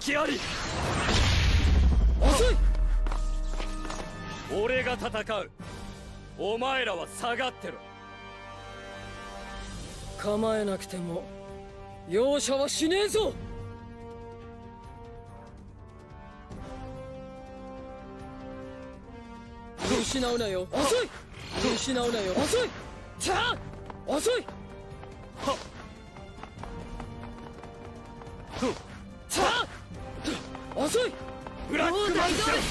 隙あり。 遅い。 俺が戦う。お前らは下がってろ。 構えなくても容赦はしねえぞ。見失うなよ。遅い。見失うなよ。遅い。さあ遅い。 はっ。 さあ遅い。 ブラックマンション。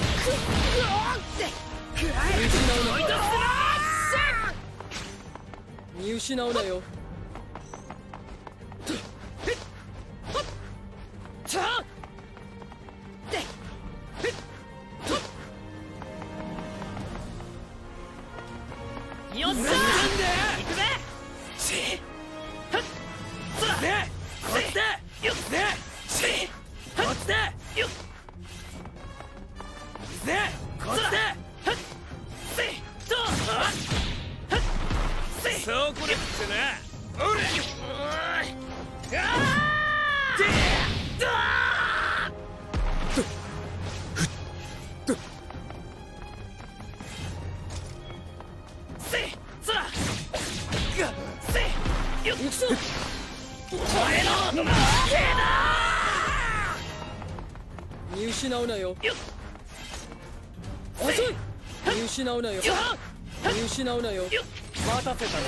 見失うなよ。さあよっしゃー。行くぜ。しはっ。そらでこっちでよっぜ。しこっちでよっぜ。こっちではっ。せとはっ。せそこでってな。おれあーでだ行くぞ。 俺の負けだ。 見失うなよ。遅い。見失うなよ。見失うなよ。 待たせたな。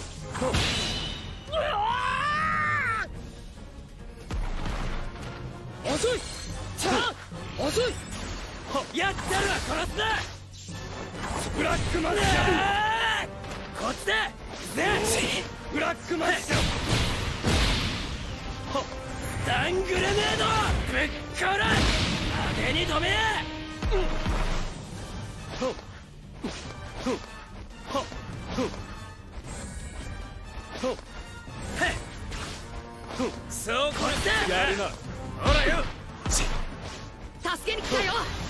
遅い。さあ遅い。 やったるわ殺すな。ブラックマンション。こっちでぜ。ブラックマンション。スタングレネードぶっ殺す。派手に止め。そうこっちでやるな。ほらよ。 助けに来たよ。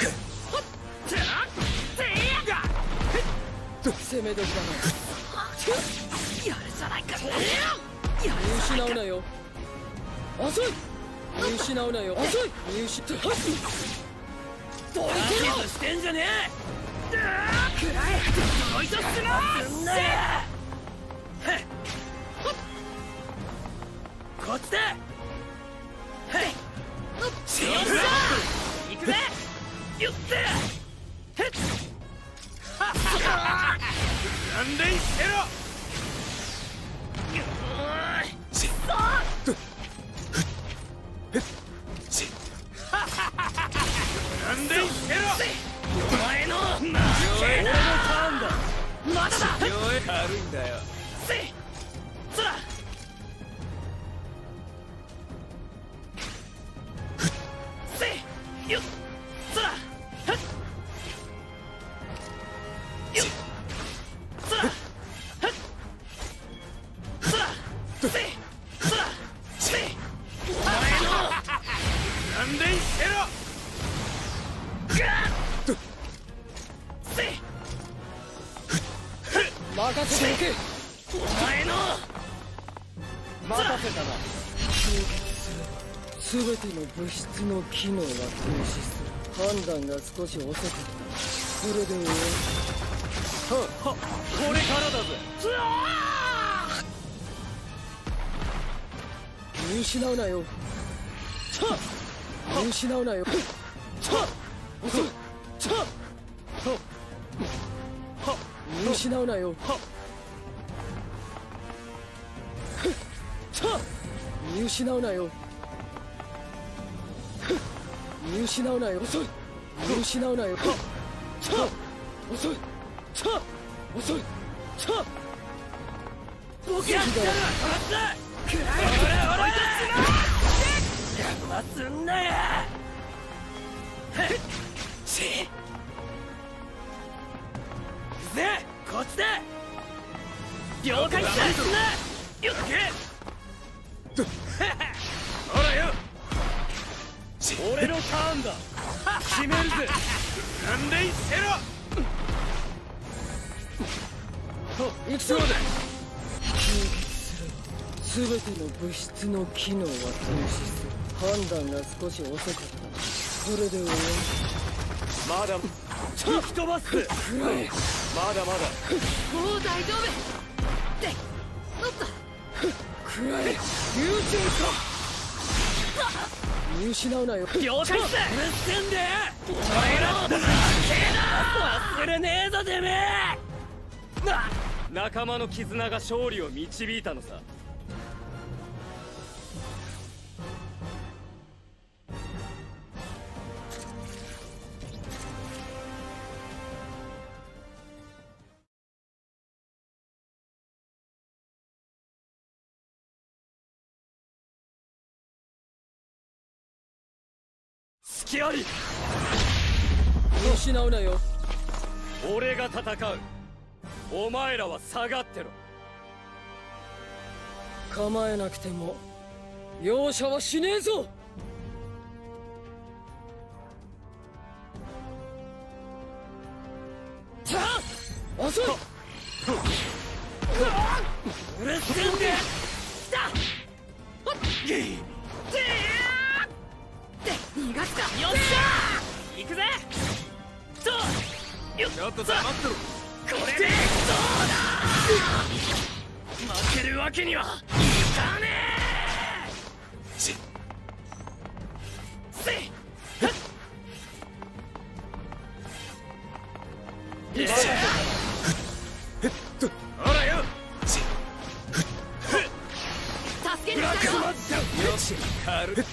攻め時だな。 やるじゃないか。 見失うなよ。遅い。見失うなよ。遅い。見失う。 ドイツしてんじゃねえ。くらえ。ドイツすな。こっちで。しよっしゃ。行くぜ。よって何連してろ。何連してろ。お前の負けだ。まだだ。軽いんだよ。せいそらせいよっそらよっそらそらせいそらせいお前の何連してろ。せい任せておけ。 お前の待たせたな。すべての物質の機能が停止する。判断が少し遅かった。これで終わこれからだぜ。 り。見失うなよ。見失うなよ。遅い。見失うなよ。見失うなよ。見失うなよ。遅い。見失うなよ。遅い。遅い。 ボケやったら殺す。くらえ。ほら邪魔すんなや。しぜこっちで了解だ。よっけほらよ。俺のターンだ。決めるぜ。何連してろ。 行くぞ。吸血すれば全ての物質の機能は停止する。 判断が少し遅かった。これで終わり。 まだ吹き飛ばす。 くらえ。 まだまだ。 もう大丈夫でおっとくらえ。優勝か。見失うなよ。 了解っす。うるせんで俺らだ忘れねえぞてめえ。仲間の絆が勝利を導いたのさ。隙あり。 見失うなよ。 俺が戦う。お前らは下がってろ。 構えなくても容赦はしねえぞ。さあ遅い。 うるせんで逃がすか。 よっしゃー行くぜ。ちょっと黙ってろ。これでどうだ。負けるわけにはいかねえ。せいほらよ。 助けに来たよ。 よし軽っ。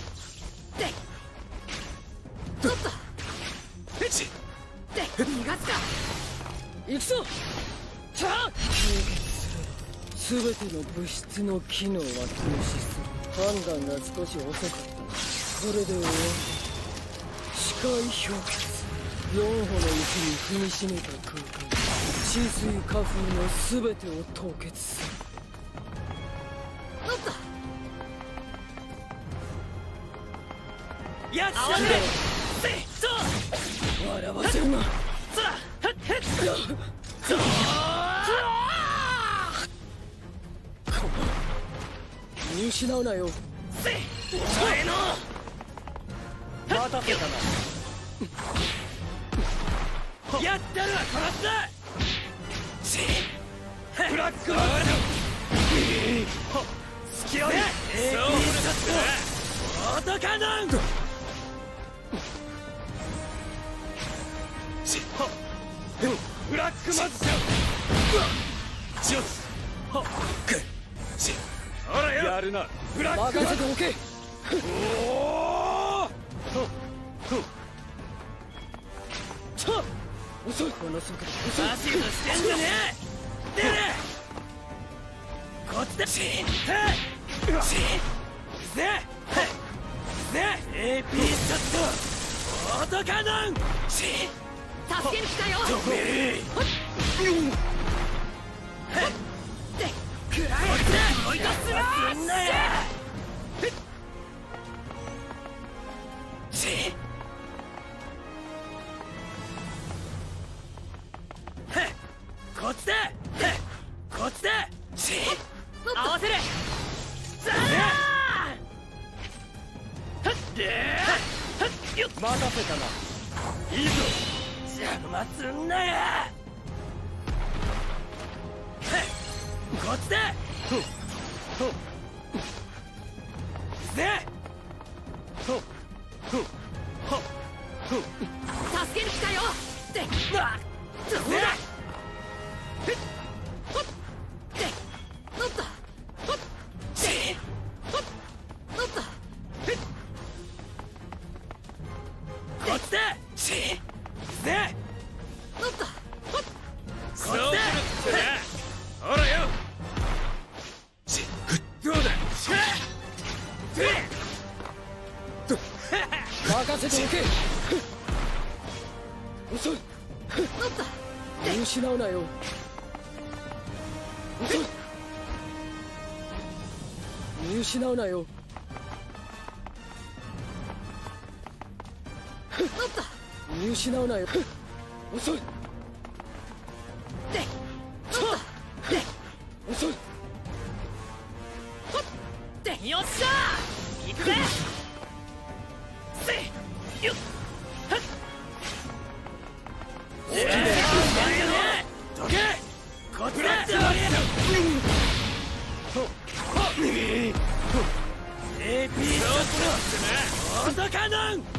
おっとで逃がすか。 行くぞ。さあすべての物質の機能は停止する。判断が少し遅かった。これで終わり。視界氷結。4歩の雪に踏みしめた空間。止水花粉のすべてを凍結する。 おっとやっしゃね。 笑わせるな。見失うなよ。 お前の待たせたな。やったるわこらす。ブラックマン隙あり。そうオートカノン。ブラックマジシャほらよ。やるな。ブラック任せておけ。 おお遅い。この速度遅い。 マシンとしてんじゃねえ。出れこっちだ。AP ショットオートカノン。 助けに来たよ。でくらえ。 追い出すなや。こっちでこっちで合わせる。待たせたな。いいぞ。邪魔すんなや。こっちで助けに来たよ。でどうだ。おっとこっちでおっとそうするってな。ほらよ。どうだ。 任せておけ。遅い。 おっと見失うなよ。遅い。見失うなよ。 おっと見失うなよ。遅い。 でおっと遅い。 でよっしゃ行くぜ。 ビーストオートカノン。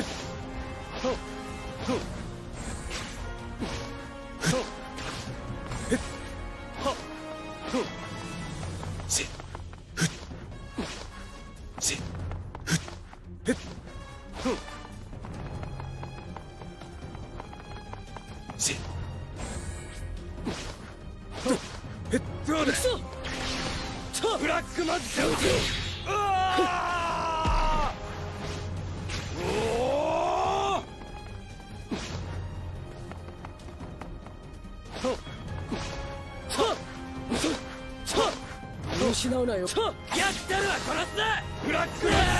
どうだ。 ブラックマジック。 見失うなよ。 やったるは殺すな。ブラックマジ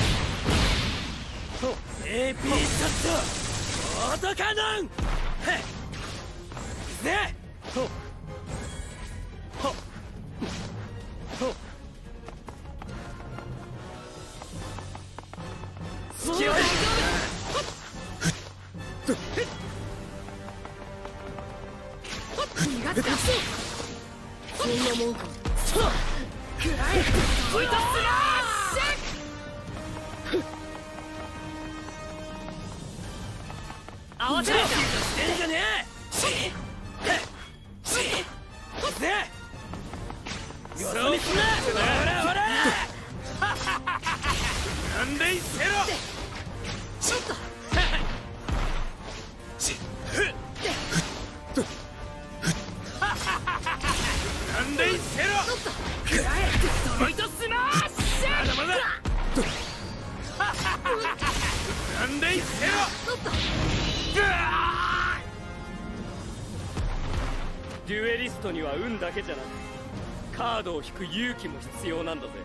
ック。AP ショットオートカノン。ぜ隙をそんなもんか。 くらえポイントスラッシュ。合わせろ。してんじゃねえ。ぜよそ見すな。ほらほらなんでいせろ。 ちょっとなんでいせろ。くらえポイントスマッシュ。まだまだなんでいせろ。デュエリストには運だけじゃなくカードを引く勇気も必要なんだぜ。